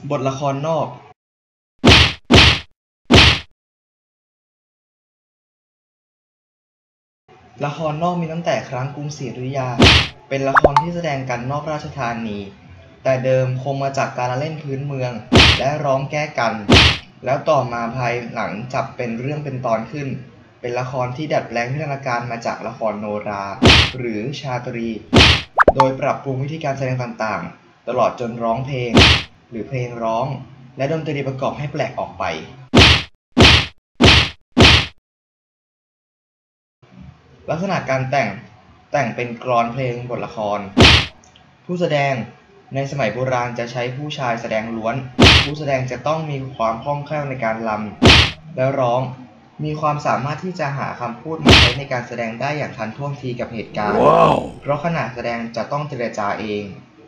บทละครนอกละครนอกมีตั้งแต่ครั้งกรุงศรีอยุธยาเป็นละครที่แสดงกันนอกราชธานีแต่เดิมคงมาจากการละเล่นพื้นเมืองและร้องแก้กันแล้วต่อมาภายหลังจับเป็นเรื่องเป็นตอนขึ้นเป็นละครที่ดัดแปลงพัฒนาการมาจากละครโนราหรือชาตรีโดยปรับปรุงวิธีการแสดงต่างๆตลอดจนร้องเพลงหรือเพลงร้องและดนตรีประกอบให้แปลกออกไปลักษณะการแต่งเป็นกลอนเพลงบทละครผู้แสดงในสมัยโบราณจะใช้ผู้ชายแสดงล้วนผู้แสดงจะต้องมีความคล่องแคล่วในการรำและร้องมีความสามารถที่จะหาคำพูดมาใช้ในการแสดงได้อย่างทันท่วงทีกับเหตุการณ์ เพราะขณะแสดงจะต้องเจรจาเอง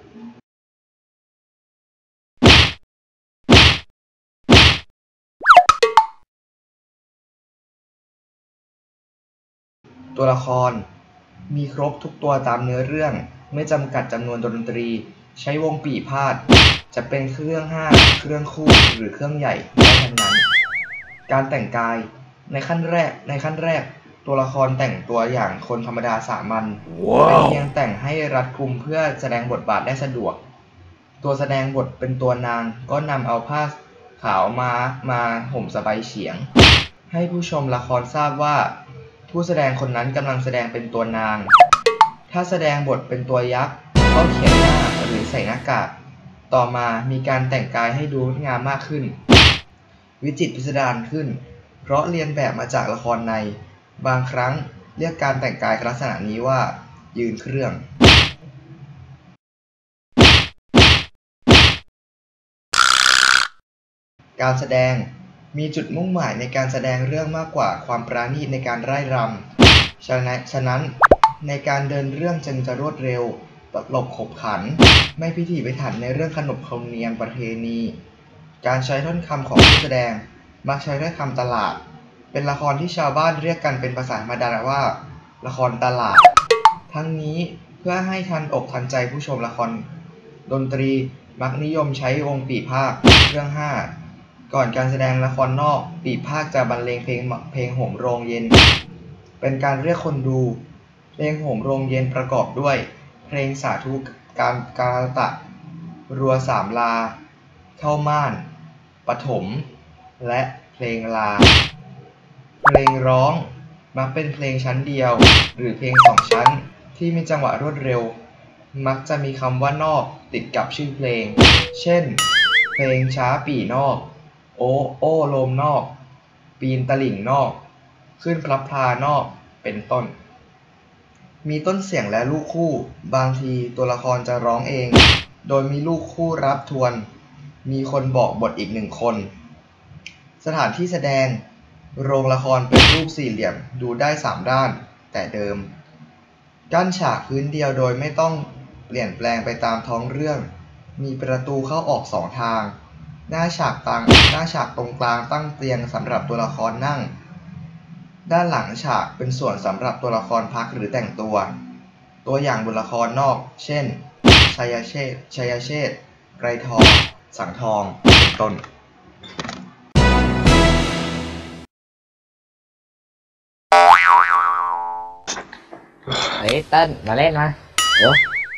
ตัวละครมีครบทุกตัวตามเนื้อเรื่องไม่จำกัดจำนวนดนตรีใช้วงปี่พาทย์จะเป็นเครื่องห้าเครื่องคู่หรือเครื่องใหญ่ได้ทั้งนั้นการแต่งกายในขั้นแรกตัวละครแต่งตัวอย่างคนธรรมดาสามัญเป็นเพียงแต่งให้รัดกุมเพื่อแสดงบทบาทได้สะดวกตัวแสดงบทเป็นตัวนางก็นำเอาผ้าขาวมาห่มสบายเฉียงให้ผู้ชมละครทราบว่าผู้แสดงคนนั้นกำลังแสดงเป็นตัวนางถ้าแสดงบทเป็นตัวยักษ์ก็เขียนหน้าหรือใส่หน้ากากต่อมามีการแต่งกายให้ดูงดงามมากขึ้นวิจิตรพิสดารขึ้นเพราะเรียนแบบมาจากละครในบางครั้งเรียกการแต่งกายลักษณะนี้ว่ายืนเครื่องการแสดงมีจุดมุ่งหมายในการแสดงเรื่องมากกว่าความปราณีตในการร่ายรำฉะนั้นในการเดินเรื่องจึงจะรวดเร็วตลบขบขันไม่พิถีพิถันในเรื่องขนบธรรมเนียมประเพณีการใช้ถ้อยคำของผู้แสดงมักใช้ถ้อยคำตลาดเป็นละครที่ชาวบ้านเรียกกันเป็นภาษาธรรมดาว่าละครตลาดทั้งนี้เพื่อให้ทันอกทันใจผู้ชมละครดนตรีมักนิยมใช้วงปี่พาทย์เครื่องห้าก่อนการแสดงละครนอกปี่พาทย์จะบรรเลงเพลงโหมโรงเย็นเป็นการเรียกคนดูเพลงโหมโรงเย็นประกอบด้วยเพลงสาธุกาลตะรัวสามลาเข้าม่านปฐมและเพลงลาเพลงร้องมักเป็นเพลงชั้นเดียวหรือเพลงสองชั้นที่มีจังหวะรวดเร็วมักจะมีคำว่านอกติดกับชื่อเพลงเช่นเพลงช้าปี่นอกโอ้โลมนอกปีนตลิ่งนอกขึ้นพลับพลานอกเป็นต้นมีต้นเสียงและลูกคู่บางทีตัวละครจะร้องเองโดยมีลูกคู่รับทวนมีคนบอกบทอีกหนึ่งคนสถานที่แสดงโรงละครเป็นรูปสี่เหลี่ยมดูได้3ด้านแต่เดิมกั้นฉากพื้นเดียวโดยไม่ต้องเปลี่ยนแปลงไปตามท้องเรื่องมีประตูเข้าออก2ทางหน้าฉากตรงกลางตั้งเตียงสำหรับตัวละครนั่งด้านหลังฉากเป็นส่วนสำหรับตัวละครพักหรือแต่งตัวอย่างบทละครนอกเช่นชัยเชษฐ์ไกรทองสังทองเป็นต้นเฮ้ยเต้นมาเล่นมาเดี๋ยว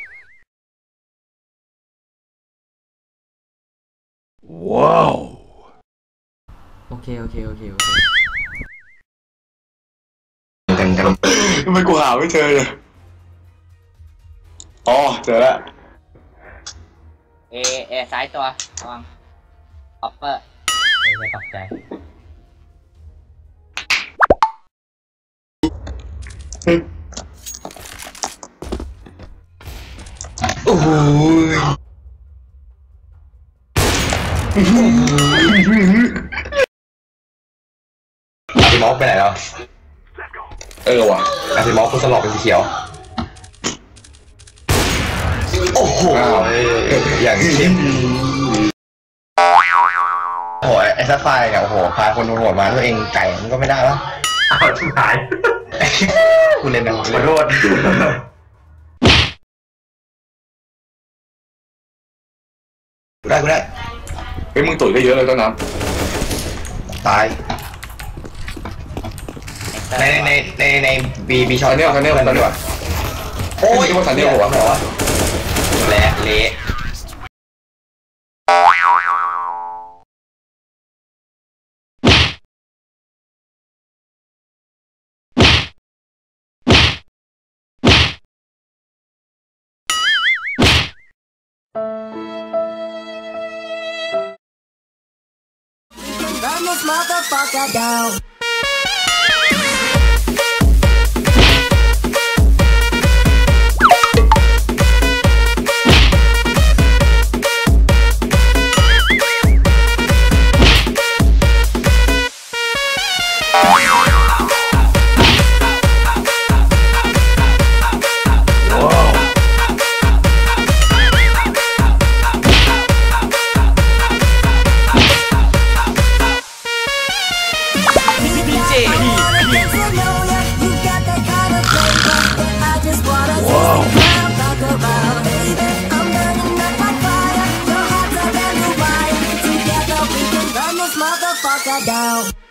ว้าวโอเคทำไมกูหาไม่เจอเลยอ๋อเจอแล้วซ้ายตัวระวังออฟเปอร์ไม่ตกใจโอ้โหอาร์ติมอฟไปไหนแล้วว่ะอาร์ติมอฟคุณสลบเป็นสีเขียวโอ้โหอย่างเข้มโอ้โหไอ้ซัฟไฟเนี่ยโอ้โหพาคนโหดมาตัวเองไก่มันก็ไม่ได้วะอ้าวชิบหายคุณเล่นนะขอโทษกูได้เป็นมึงตุ๋ยได้เยอะเลยต้นน้ตายในบีช็อตเนี่ยดีกว่าโอ้ยว่าทันเดียวหัวเละ Burn this motherfucker down. Motherfucker down.